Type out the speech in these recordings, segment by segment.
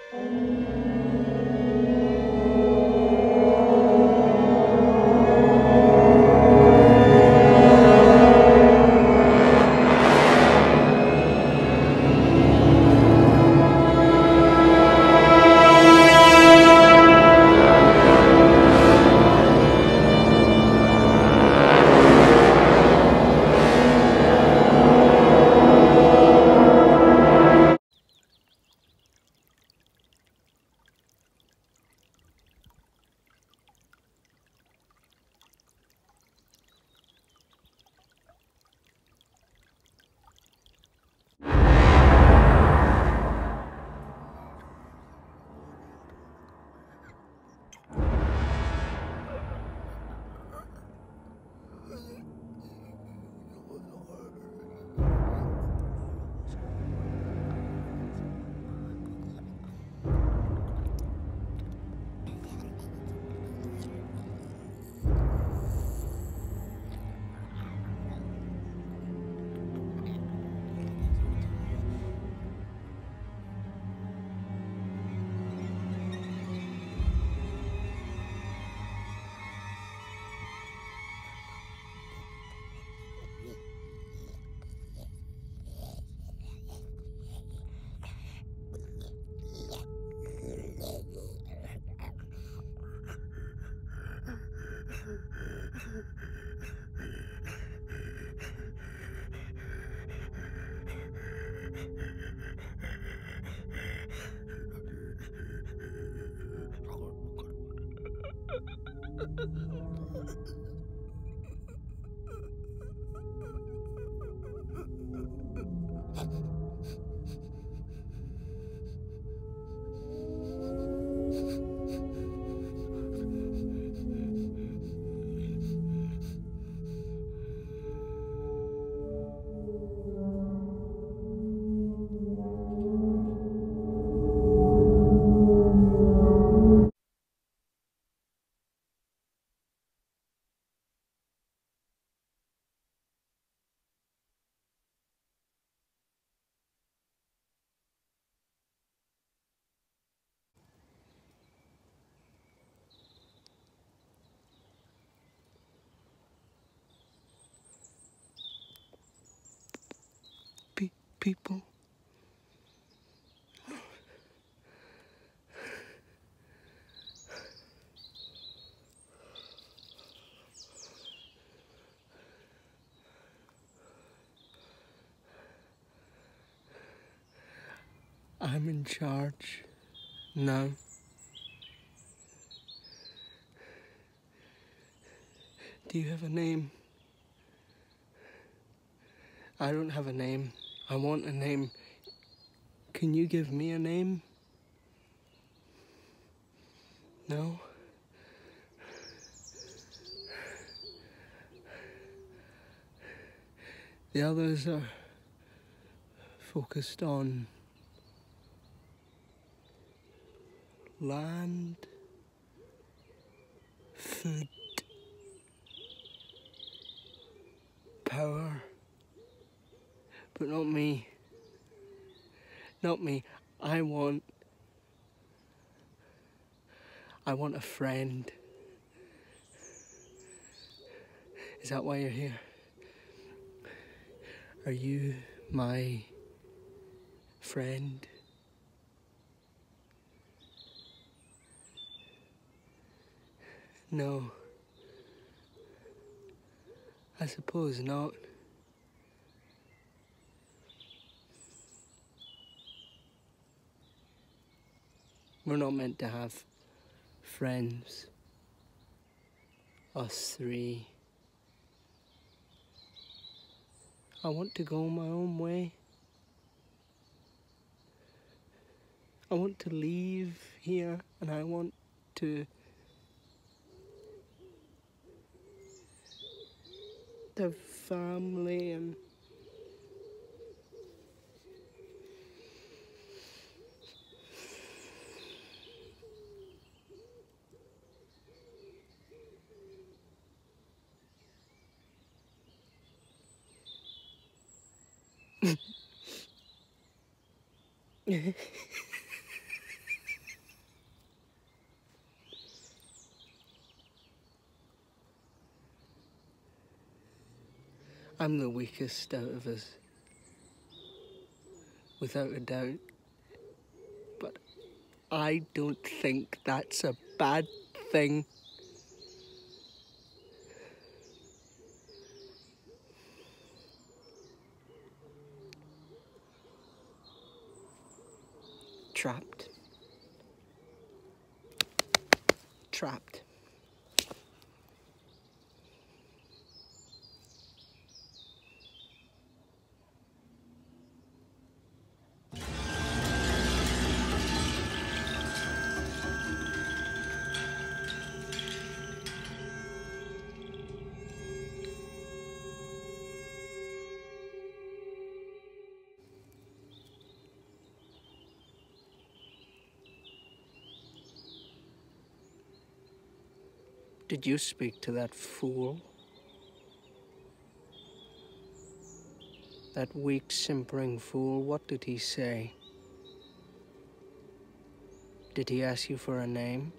People. I'm in charge now. Do you have a name? I don't have a name. I want a name. Can you give me a name? No? The others are focused on land, food, power, but not me. Not me. I want a friend. Is that why you're here? Are you my friend? No. I suppose not. We're not meant to have friends. Us three. I want to go my own way. I want to leave here and I want to have family and I'm the weakest out of us, without a doubt. But I don't think that's a bad thing. Trapped. Trapped. Did you speak to that fool? That weak, simpering fool, what did he say? Did he ask you for a name?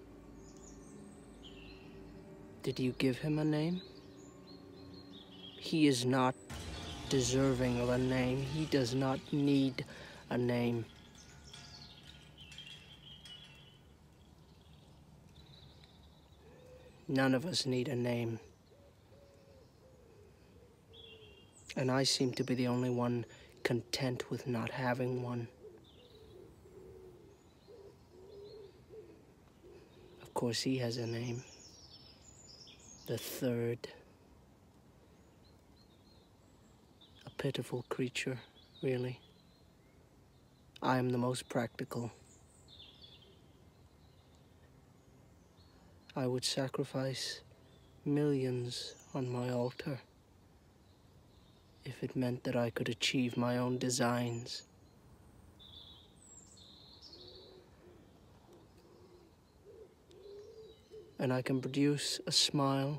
Did you give him a name? He is not deserving of a name. He does not need a name. None of us need a name. And I seem to be the only one content with not having one. Of course, he has a name. The third. A pitiful creature, really. I am the most practical. I would sacrifice millions on my altar if it meant that I could achieve my own designs. And I can produce a smile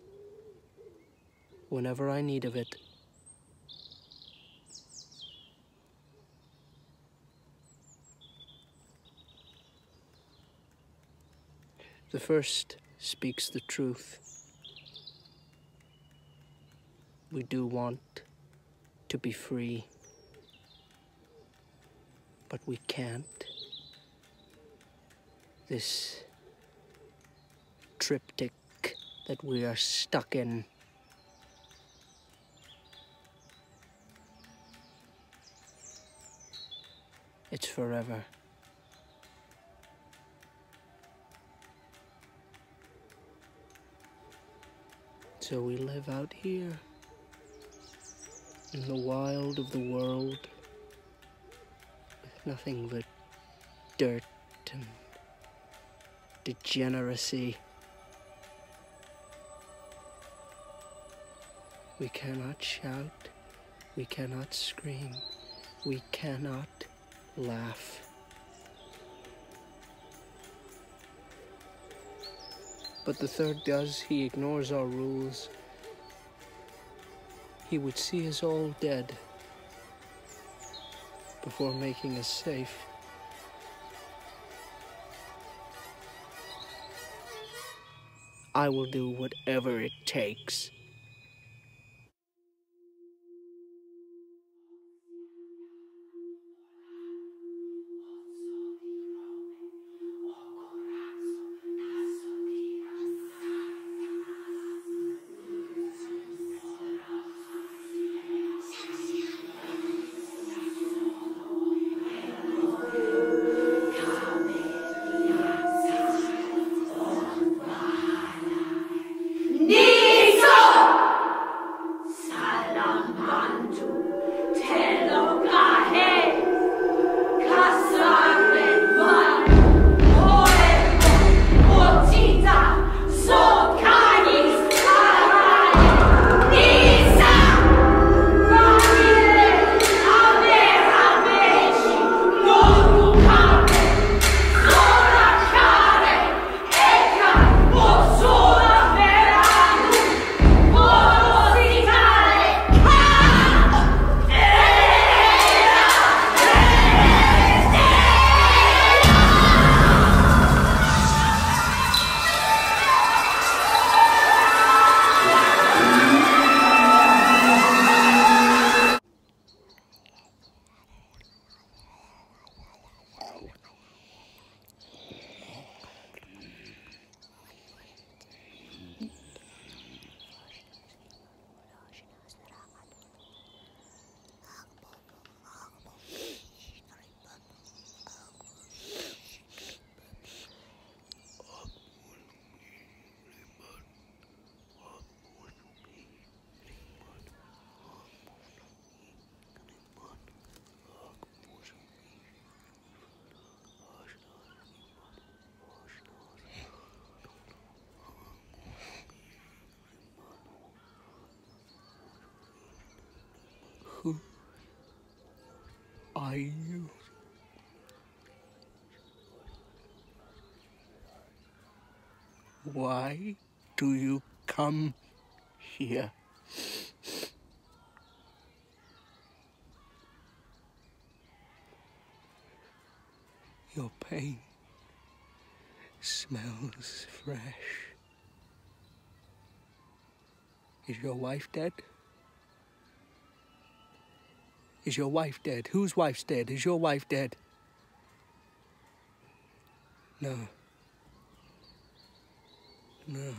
whenever I need of it. The first speaks the truth. We do want to be free, but we can't. This triptych that we are stuck in. It's forever. So we live out here, in the wild of the world, with nothing but dirt and degeneracy. We cannot shout, we cannot scream, we cannot laugh. But the third does. He ignores our rules. He would see us all dead before making us safe. I will do whatever it takes. Niso! are you? Why do you come here? Your pain smells fresh. Is your wife dead? Is your wife dead? Whose wife's dead? Is your wife dead? No. No.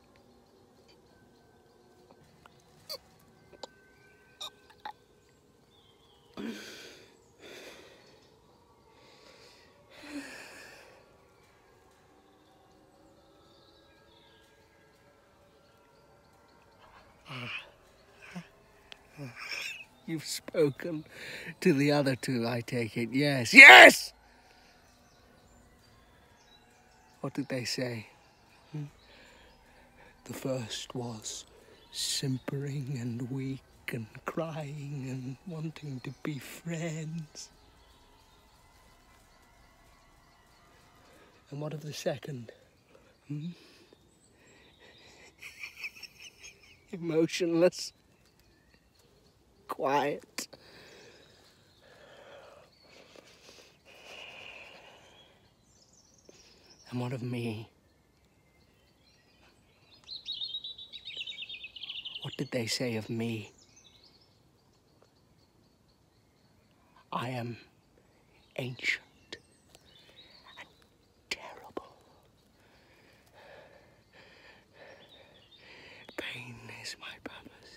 You've spoken to the other two, I take it. Yes. Yes! What did they say? The first was simpering and weak and crying and wanting to be friends. And what of the second? Emotionless. Quiet. And what of me? What did they say of me? I am ancient and terrible. Pain is my purpose.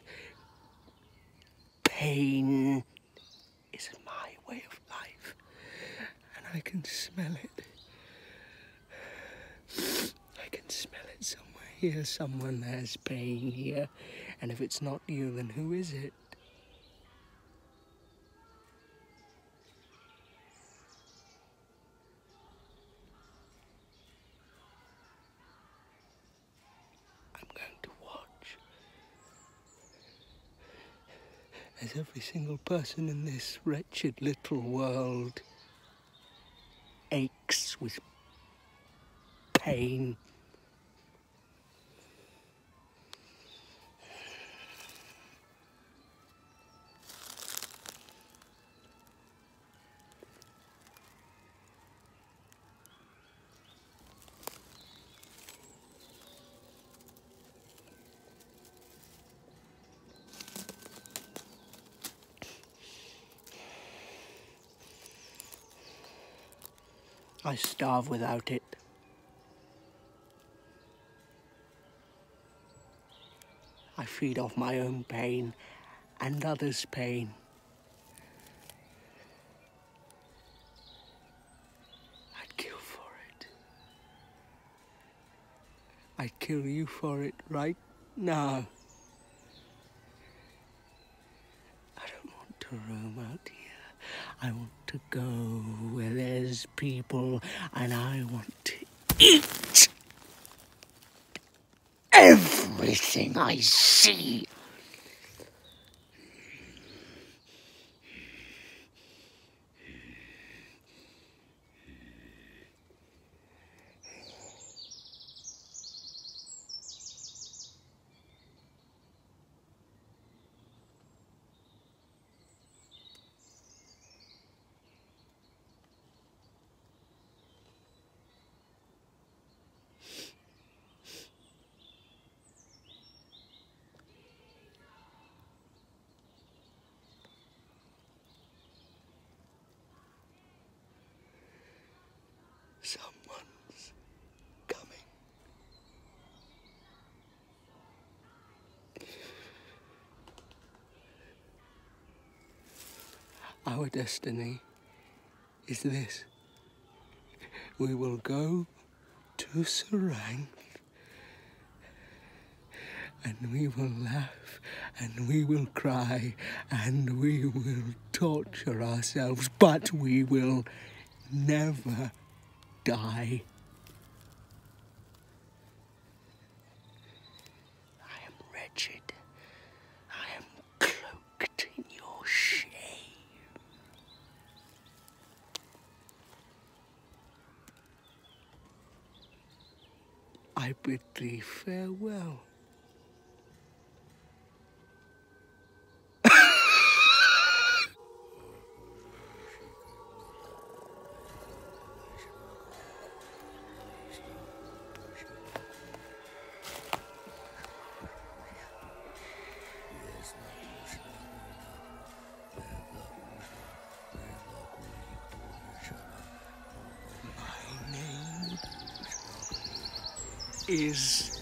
Pain is my way of life. And I can smell it. I can smell it somewhere here. Someone has pain here. And if it's not you, then who is it? I'm going to watch as every single person in this wretched little world aches with pain. I starve without it. I feed off my own pain and others' pain. I'd kill for it. I'd kill you for it right now. I don't want to roam out here. I want to go where there's people, and I want to eat everything I see. Someone's coming. Our destiny is this. We will go to Sorangth, and we will laugh, and we will cry, and we will torture ourselves, but we will never die. I am wretched. I am cloaked in your shame. I bid thee farewell. My name is